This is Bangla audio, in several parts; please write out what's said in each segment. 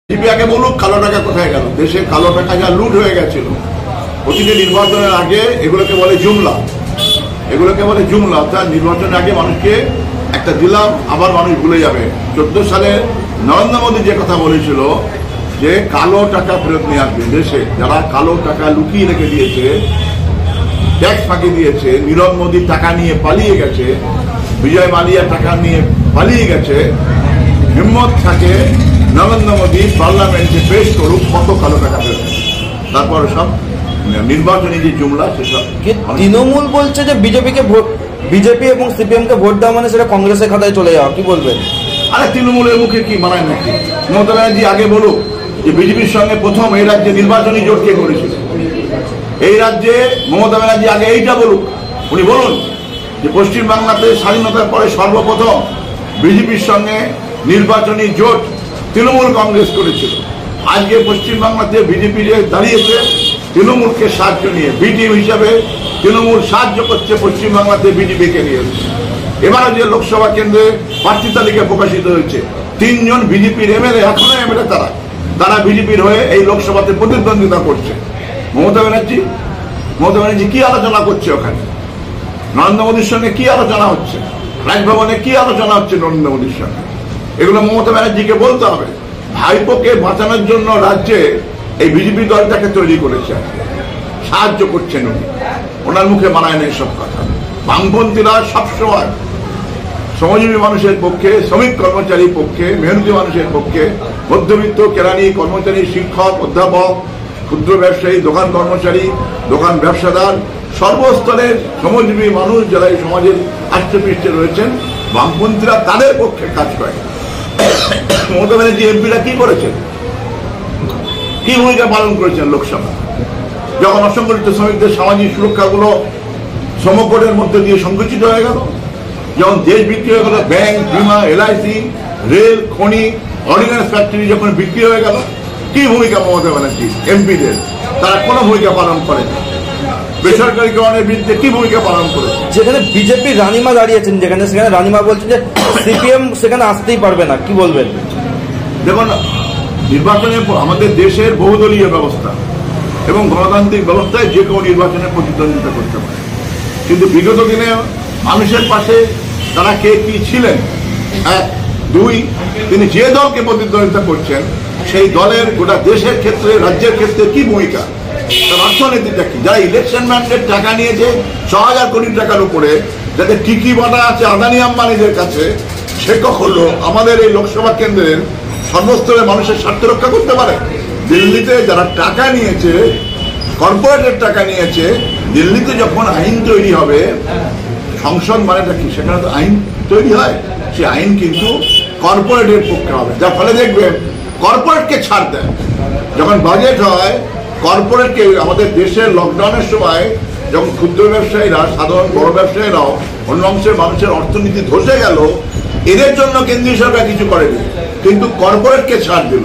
বিজেপি আগে বলুক কালো টাকা কোথায় গেল। দেশে কালো টাকা যা লুট হয়ে গেছিল প্রতিটি নির্বাচনের আগে, এগুলোকে বলে জুমলা। এগুলোকে বলে জুমলা, অর্থাৎ নির্বাচনের আগে মানুষকে একটা দিলাম, আবার মানুষ ভুলে যাবে। 14 সালে নরেন্দ্র মোদী যে কথা বলেছিল যে কালো টাকা ফেরত নিয়ে আসবে। দেশে যারা কালো টাকা লুকিয়ে রেখে দিয়েছে, ট্যাক্স ফাঁকি দিয়েছে, নীরব মোদী টাকা নিয়ে পালিয়ে গেছে, বিজয় মালিয়া টাকা নিয়ে পালিয়ে গেছে, হিম্মত থাকে নরেন্দ্র মোদী পার্লামেন্টে পেশ করুক কত কালো টাকা ফেরত। তারপর সব নির্বাচনী যে জুমলা সেসব। তৃণমূল বলছে যে বিজেপি এবং সিপিএম কে ভোট দেওয়া মানে সেটা কংগ্রেসের খাতায় চলে যাওয়া, কি বলবেন? আরে তৃণমূলের মুখে কি মানায় নাকি? মমতা ব্যানার্জি আগে বলুক যে বিজেপির সঙ্গে প্রথম এই রাজ্যে নির্বাচনী জোট কে করেছিল। এই রাজ্যে মমতা ব্যানার্জি আগে এইটা বলুক। উনি বলুন যে পশ্চিমবাংলাতে স্বাধীনতার পরে সর্বপ্রথম বিজেপির সঙ্গে নির্বাচনী জোট তৃণমূল কংগ্রেস করেছিল। আজকে পশ্চিমবাংলাতে বিজেপি যে দাঁড়িয়েছে তৃণমূলকে সাহায্য নিয়ে, বি টিম হিসাবে তৃণমূল সাহায্য করছে পশ্চিমবাংলাতে বিজেপিকে নিয়ে। এবারে যে লোকসভা কেন্দ্রে প্রার্থী তালিকা প্রকাশিত হয়েছে 3 জন বিজেপির এমএলএ, এখনো এমএলএ তারা বিজেপির হয়ে এই লোকসভাতে প্রতিদ্বন্দ্বিতা করছে। মমতা ব্যানার্জি কি আলোচনা করছে ওখানে? নরেন্দ্র মোদীর সঙ্গে কি আলোচনা হচ্ছে? রাজভবনে কি আলোচনা হচ্ছে নরেন্দ্র মোদীর সঙ্গে? এগুলো মমতা ব্যানার্জিকে বলতে হবে। ভাইপোকে বাঁচানোর জন্য রাজ্যে এই বিজেপি দলটাকে তৈরি করেছে, সাহায্য করছেন উনি। ওনার মুখে মানায় না এসব কথা। বামপন্থীরা সবসময় শ্রমজীবী মানুষের পক্ষে, শ্রমিক কর্মচারীর পক্ষে, মেহনতি মানুষের পক্ষে, মধ্যবিত্ত, কেরানি, কর্মচারী, শিক্ষক, অধ্যাপক, ক্ষুদ্র ব্যবসায়ী, দোকান কর্মচারী, দোকান ব্যবসাদার, সর্বস্তরের শ্রমজীবী মানুষ যারা এই সমাজের আষ্টপৃষ্ঠে রয়েছেন, বামপন্থীরা তাদের পক্ষে কাজ করে। মমতা ব্যানার্জি এমপিরা কি করেছেন, কি ভূমিকা পালন করেছেন লোকসভা? যখন অসংগঠিত শ্রমিকদের সামাজিক সুরক্ষাগুলো শ্রমকোডের মধ্যে দিয়ে সংকুচিত হয়ে গেল, যখন দেশ বিক্রি হয়ে গেল, ব্যাংক, বিমা, এলআইসি, রেল, খনি, অর্ডিন্যান্স ফ্যাক্টরি যখন বিক্রি হয়ে গেল, কি ভূমিকা মমতা ব্যানার্জি এমপিদের? তারা কোনো ভূমিকা পালন করেন। বেসরকারীকরণের বিরুদ্ধে কি ভূমিকা পালন করে? যেখানে বিজেপি রানিমা দাঁড়িয়েছেন, সেখানে রানিমা বলছেন যে সিপিএম সেখানে আসতেই পারবে না, কি বলবেন? দেখুন, নির্বাচনে আমাদের দেশের বহুদলীয় ব্যবস্থা এবং গণতান্ত্রিক ব্যবস্থায় যে কোনো নির্বাচনে প্রতিদ্বন্দ্বিতা করতে পারে, কিন্তু বিগত দিনে মানুষের পাশে তারা কে কি ছিলেন? 1, 2, তিনি যে দলকে প্রতিদ্বন্দ্বিতা করছেন সেই দলের গোটা দেশের ক্ষেত্রে, রাজ্যের ক্ষেত্রে কি ভূমিকা, তার অর্থনীতিটা কি? যারা ইলেকশন ম্যান্ডেট টাকা নিয়েছে 6,000 কোটি টাকার উপরে, যাদের টিকি বাটা আছে আদানি আম্বানিদের কাছে, সে কখনো আমাদের এই লোকসভা কেন্দ্রের সর্বস্তরের মানুষের স্বার্থ রক্ষা করতে পারে? দিল্লিতে যারা টাকা নিয়েছে, কর্পোরেটের টাকা নিয়েছে, দিল্লিতে যখন আইন তৈরি হবে, সংসদ মানেটা কি? সেখানে তো আইন তৈরি হয়, সে আইন কিন্তু কর্পোরেটের পক্ষে হবে। যার ফলে দেখবেন কর্পোরেটকে ছাড় দেয়। যখন বাজেট হয়, কর্পোরেটকে, আমাদের দেশের লকডাউনের সময় যখন ক্ষুদ্র ব্যবসায়ীরা, সাধারণ বড় ব্যবসায়ীরাও, অন্য অংশের মানুষের অর্থনীতি ধসে গেল, এদের জন্য কেন্দ্রীয় সরকার কিছু করেনি, কিন্তু কর্পোরেটকে ছাড় দিল।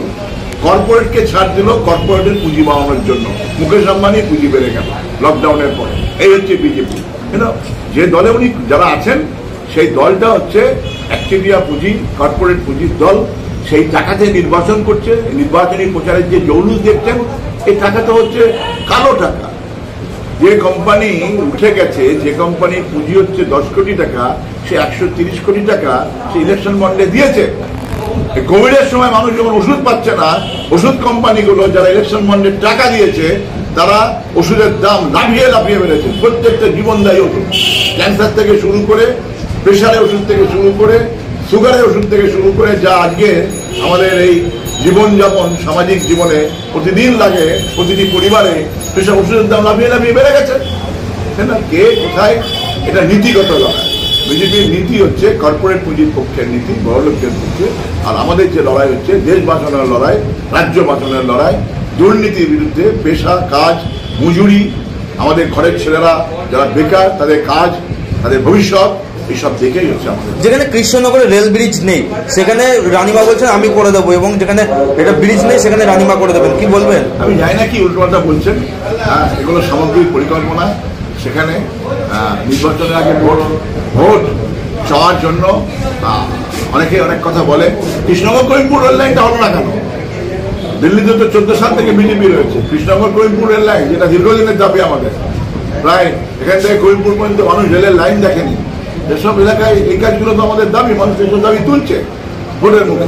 কর্পোরেটের পুঁজি বাড়ানোর জন্য। মুকেশ আম্বানি পুঁজি বেড়ে গেল লকডাউনের পরে। এই হচ্ছে বিজেপি। যে দলে উনি যারা আছেন, সেই দলটা হচ্ছে একচেটিয়া পুঁজি, কর্পোরেট পুঁজির দল। সেই টাকাতে নির্বাচন করছে। নির্বাচনী প্রচারের যে জৌলুস দেখছেন, এই টাকাটা হচ্ছে কালো টাকা। যে কোম্পানি উঠে গেছে, যে কোম্পানির পুঁজি হচ্ছে 10 কোটি টাকা, সে 130 কোটি টাকা সে ইলেকশন বন্ডে দিয়েছে। কোভিডের সময় মানুষ যখন ওষুধ পাচ্ছে না, ওষুধ কোম্পানিগুলো যারা ইলেকশন বন্ডে টাকা দিয়েছে, তারা ওষুধের দাম লাফিয়ে বেড়েছে। প্রত্যেকটা জীবনদায়ী ওষুধ, ক্যান্সার থেকে শুরু করে, প্রেশারের ওষুধ থেকে শুরু করে, সুগারের ওষুধ থেকে শুরু করে, যা আজকে আমাদের এই জীবনযাপন, সামাজিক জীবনে প্রতিদিন লাগে প্রতিটি পরিবারে, সেসব ওষুধের দাম লাফিয়ে বেড়ে গেছে। কে কোথায়? এটা নীতিগত লড়াই। বিজেপির নীতি হচ্ছে কর্পোরেট পুঁজির পক্ষের নীতি, বড়লোকদের পক্ষে। আর আমাদের যে লড়াই হচ্ছে দেশ বাঁচানোর লড়াই, রাজ্য বাঁচানোর লড়াই, দুর্নীতির বিরুদ্ধে, পেশা, কাজ, মজুরি, আমাদের ঘরের ছেলেরা যারা বেকার, তাদের কাজ, তাদের ভবিষ্যৎ, এইসব দেখেই হচ্ছে আমাদের। যেখানে কৃষ্ণনগরে রেল ব্রিজ নেই, সেখানে রানিমা বলছেন আমি করে দেবো, এবং যেখানে এটা ব্রিজ নেই সেখানে রানিমা করে দেবেন, কি বলবেন? আমি জানি না কি উল্টোপাল্টা বলছেন। এগুলো সামগ্রিক পরিকল্পনা। সেখানে নির্বাচনের আগে ভোট চাওয়ার জন্য অনেকে অনেক কথা বলে। কৃষ্ণনগর করিমপুর রেল লাইনটা হলো না কেন? দিল্লিতে তো 14 সাল থেকে বিজেপি রয়েছে। কৃষ্ণনগর করিমপুর রেল লাইন, যেটা দীর্ঘদিনের দাবি আমাদের, প্রায় এখান থেকে করিমপুর পর্যন্ত মানুষ রেলের লাইন দেখেনি। এসব এলাকায় এই কাজগুলো তো আমাদের দাবি, মানুষ এসব দাবি তুলছে ভোটের মুখে।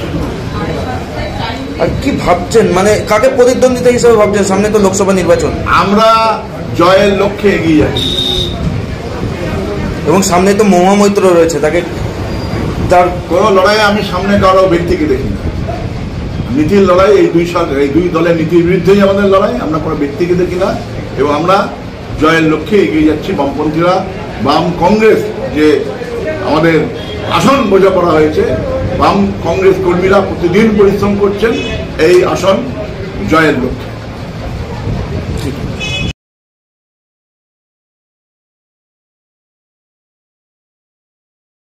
আর কি ভাবছেন, মানে কাকে প্রতিদ্বন্দ্বিতা হিসেবে ভাবছেন? সামনে তো লোকসভা নির্বাচন, আমরা জয়ের লক্ষ্যে এগিয়ে যাচ্ছি এবং সামনে তো মহামৈত্র রয়েছে, তাকে তার কোনো লড়াইয়ে আমি সামনে কারো ব্যক্তিকে দেখি না। নীতির লড়াই, এই দুই দলের নীতির বিরুদ্ধেই আমাদের লড়াই, আমরা কোনো ব্যক্তিকে দেখি না, এবং আমরা জয়ের লক্ষ্যে এগিয়ে যাচ্ছি। বামপন্থীরা, বাম কংগ্রেস যে আমাদের আসন বোঝাপড়া হয়েছে, বাম কংগ্রেস কর্মীরা প্রতিদিন পরিশ্রম করছেন এই আসন জয়ের লক্ষ্যে।